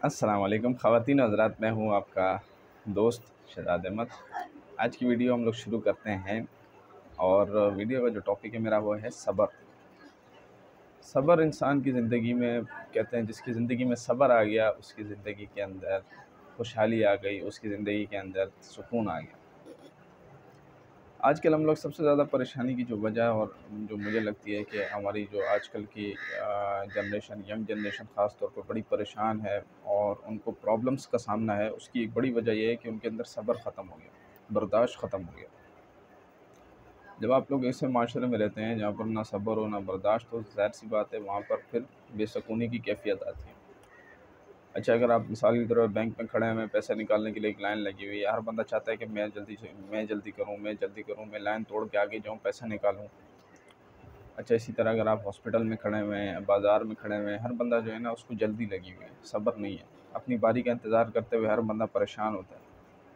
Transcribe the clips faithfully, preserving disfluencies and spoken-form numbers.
अस्सलाम वालेकुम ख़वातीन और हज़रात, मैं हूँ आपका दोस्त शहज़ाद अहमद। आज की वीडियो हम लोग शुरू करते हैं और वीडियो का जो टॉपिक है मेरा वो है सब्र। सब्र इंसान की ज़िंदगी में, कहते हैं जिसकी ज़िंदगी में सब्र आ गया उसकी ज़िंदगी के अंदर खुशहाली आ गई, उसकी ज़िंदगी के अंदर सुकून आ गया। आजकल हम लोग सबसे ज़्यादा परेशानी की जो वजह और जो मुझे लगती है कि हमारी जो आजकल की जनरेशन, यंग जनरेशन ख़ास तौर पर बड़ी परेशान है और उनको प्रॉब्लम्स का सामना है, उसकी एक बड़ी वजह यह है कि उनके अंदर सब्र ख़त्म हो गया, बर्दाश्त ख़त्म हो गया। जब आप लोग ऐसे माशरे में रहते हैं जहाँ पर ना सब्र हो ना बर्दाश्त हो, ज़ाहिर सी बात है वहाँ पर फिर बेसुकूनी की कैफियत आती है। अच्छा, अगर आप मिसाल की तरह बैंक में खड़े हैं, पैसा निकालने के लिए एक लाइन लगी हुई है, हर बंदा चाहता है कि मैं जल्दी से मैं जल्दी करूं मैं जल्दी करूं मैं लाइन तोड़ के आगे जाऊं, पैसा निकालूं। अच्छा, इसी तरह अगर आप हॉस्पिटल में खड़े हुए हैं, बाज़ार में खड़े हुए हैं, हर बंदा जो है ना उसको जल्दी लगी हुई है, सब्र नहीं है। अपनी बारी का इंतज़ार करते हुए हर बंदा परेशान होता है।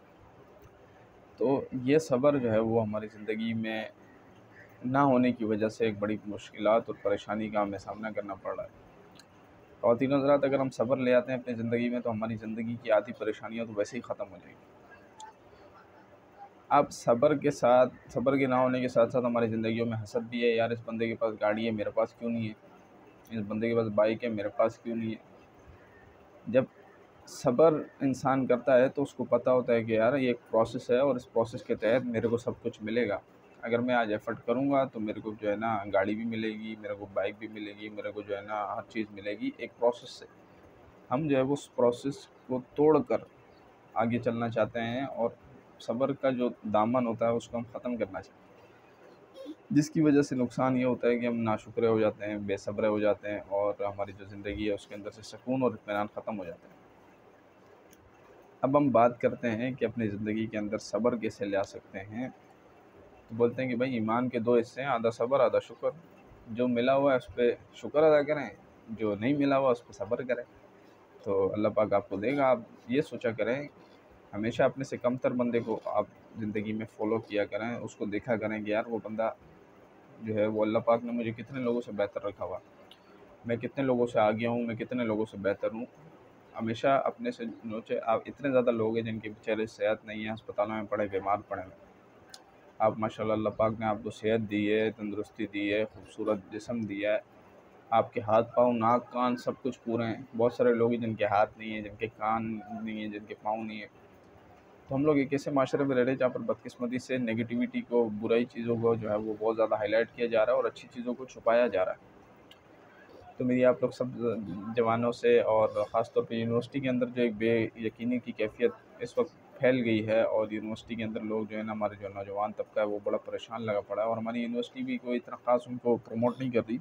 तो ये सब्र जो है वो हमारी ज़िंदगी में ना होने की वजह से एक बड़ी मुश्किलात और परेशानी का हमें सामना करना पड़ रहा है। ख़वातीन हज़रात, अगर हम सब्र ले आते हैं अपनी ज़िंदगी में तो हमारी ज़िंदगी की आधी परेशानियाँ तो वैसे ही ख़त्म हो जाएगी। अब सब्र के साथ सब्र के ना होने के साथ साथ हमारी ज़िंदगियों में हसद भी है। यार, इस बंदे के पास गाड़ी है, मेरे पास क्यों नहीं है? इस बंदे के पास बाइक है, मेरे पास क्यों नहीं है? जब सब्र इंसान करता है तो उसको पता होता है कि यार ये एक प्रोसेस है और इस प्रोसेस के तहत मेरे को सब कुछ मिलेगा। अगर मैं आज एफ़र्ट करूँगा तो मेरे को जो है ना गाड़ी भी मिलेगी, मेरे को बाइक भी मिलेगी, मेरे को जो है ना हर चीज़ मिलेगी एक प्रोसेस से। हम जो है वो उस प्रोसेस को तोड़ कर आगे चलना चाहते हैं और सब्र का जो दामन होता है उसको हम ख़त्म करना चाहते हैं, जिसकी वजह से नुकसान ये होता है कि हम नाशुक्रे हो जाते हैं, बेसब्रे हो जाते हैं और हमारी जो ज़िंदगी है उसके अंदर से सुकून और इत्मीनान ख़त्म हो जाता है। अब हम बात करते हैं कि अपनी ज़िंदगी के अंदर सब्र कैसे ला सकते हैं। तो बोलते हैं कि भाई ईमान के दो हिस्से हैं, आधा सब्र आधा शुक्र। जो मिला हुआ है उस पर शुक्र अदा करें, जो नहीं मिला हुआ उस पर सब्र करें, तो अल्लाह पाक आपको देगा। आप ये सोचा करें, हमेशा अपने से कमतर बंदे को आप ज़िंदगी में फ़ॉलो किया करें, उसको देखा करें कि यार वो बंदा जो है वो अल्लाह पाक ने मुझे कितने लोगों से बेहतर रखा हुआ, मैं कितने लोगों से आगे हूँ, मैं कितने लोगों से बेहतर हूँ। हमेशा अपने से नोचे। आप इतने ज़्यादा लोग हैं जिनके बेचारे सेहत नहीं है, अस्पतालों में पड़े, बीमार पड़े हैं। आप माशाल्लाह अल्लाह पाक ने आपको सेहत दी है, तंदुरुस्ती दी है, खूबसूरत जिस्म दिया है, आपके हाथ पाँव नाक कान सब कुछ पूरे हैं। बहुत सारे लोग हैं जिनके हाथ नहीं हैं, जिनके कान नहीं हैं, जिनके पाँव नहीं है। तो हम लोग एक ऐसे माशरे में रह रहे हैं जहाँ पर बदकिस्मती से नेगेटिविटी को, बुराई चीज़ों को जो है वो बहुत ज़्यादा हाईलाइट किया जा रहा है और अच्छी चीज़ों को छुपाया जा रहा है। तो मेरी आप लोग सब जवानों से और ख़ास तौर पे यूनिवर्सिटी के अंदर जो एक बेयकीनी की कैफियत इस वक्त फैल गई है और यूनिवर्सिटी के अंदर लोग जो है ना, हमारे जो नौजवान तबका है वो बड़ा परेशान लगा पड़ा है और हमारी यूनिवर्सिटी भी कोई इतना ख़ास उनको प्रमोट नहीं कर रही।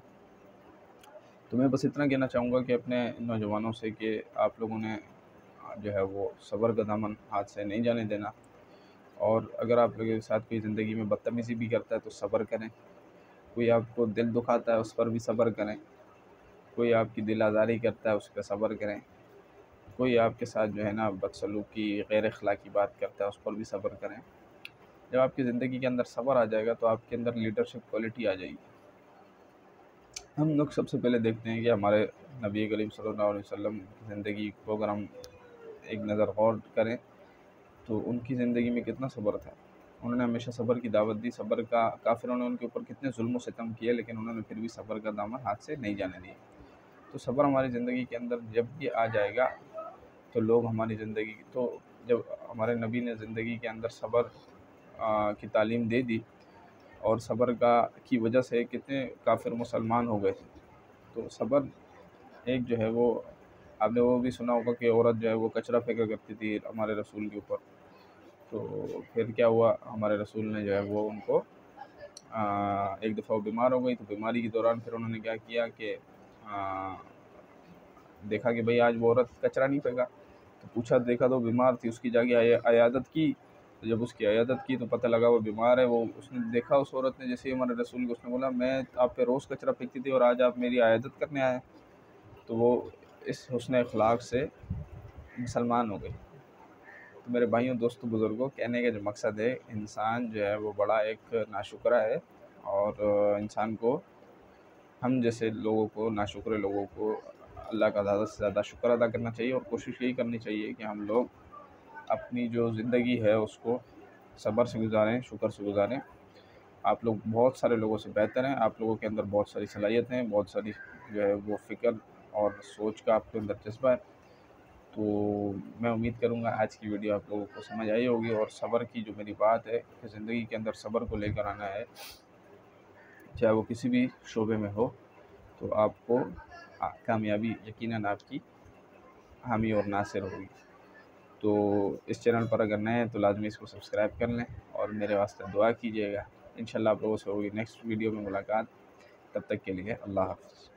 तो मैं बस इतना कहना चाहूँगा कि अपने नौजवानों से कि आप लोगों ने जो है वो सब्र का दामन हाथ से नहीं जाने देना। और अगर आप लोगों के साथ कोई ज़िंदगी में बदतमीज़ी भी करता है तो सब्र करें। कोई आपको दिल दुखाता है उस पर भी सब्र करें। कोई आपकी दिल आज़ारी करता है उस पर सब्र करें। कोई आपके साथ जो है ना बदसलूकी, गैर अखलाकी बात करता है उस पर भी सब्र करें। जब आपकी ज़िंदगी के अंदर सब्र आ जाएगा तो आपके अंदर लीडरशिप क्वालिटी आ जाएगी। हम लोग सबसे पहले देखते हैं कि हमारे नबी करीम सल्लल्लाहु अलैहि वसल्लम की ज़िंदगी को अगर हम एक नज़र गौर करें तो उनकी ज़िंदगी में कितना सब्र था। उन्होंने हमेशा सब्र की दावत दी। सब्र का काफ़िरों ने उनके ऊपर कितने जुल्म सितम किए, लेकिन उन्होंने फिर भी सब्र का दामन हाथ से नहीं जाने दिया। तो सब्र हमारी ज़िंदगी के अंदर जब भी आ जाएगा तो लोग हमारी ज़िंदगी तो जब हमारे नबी ने ज़िंदगी के अंदर सब्र की तालीम दे दी और सब्र का की वजह से कितने काफ़िर मुसलमान हो गए थे। तो सब्र एक जो है वो, आपने वो भी सुना होगा कि औरत जो है वो कचरा फेंका करती थी हमारे रसूल के ऊपर। तो फिर क्या हुआ, हमारे रसूल ने जो है वो उनको आ, एक दफ़ा वो बीमार हो गई। तो बीमारी के दौरान फिर उन्होंने क्या किया कि आ, देखा कि भाई आज वो औरत कचरा नहीं फेंका। तो पूछा, देखा तो बीमार थी, उसकी जाके अयादत की। तो जब उसकी अयादत की तो पता लगा वो बीमार है। वो उसने देखा, उस औरत ने जैसे ही हमारे रसूल को, उसने बोला मैं आप पे रोज़ कचरा फेंकती थी और आज आप मेरी अयादत करने आए। तो वो इस हुस्न अखलाक से मुसलमान हो गई। तो मेरे भाइयों, दोस्तों, बुज़ुर्गों, कहने का जो मकसद है, इंसान जो है वो बड़ा एक नाशुक्रा है और इंसान को, हम जैसे लोगों को, नाशुक्रे लोगों को اللہ کا زیادہ سے زیادہ شکر ادا کرنا چاہیے، اور کوشش یہی کرنی چاہیے کہ ہم لوگ اپنی جو زندگی ہے اس کو صبر سے گزاریں، شکر سے گزاریں۔ آپ لوگ بہت سارے لوگوں سے بہتر ہیں، آپ لوگوں کے اندر بہت ساری صلاحیتیں ہیں، بہت ساری جو ہے وہ فکر اور سوچ کا آپ کے اندر جذبہ ہے۔ تو میں امید کروں گا آج کی ویڈیو آپ لوگوں کو سمجھ آئی ہوگی، اور صبر کی جو میری بات ہے کہ زندگی کے اندر صبر کو لے کر آنا ہے، چاہے وہ کسی بھی شعبے میں ہو، تو آپ کو کامیابی یقیناً آپ کی حامی اور ناصر ہوگی۔ تو اس چینل پر اگر نئے ہیں تو لازمی اس کو سبسکرائب کر لیں، اور میرے واسطے دعا کیجیے گا۔ انشاءاللہ آپ لوگوں سے ہوگی نیکسٹ ویڈیو میں ملاقات، تب تک کے لیے اللہ حافظ۔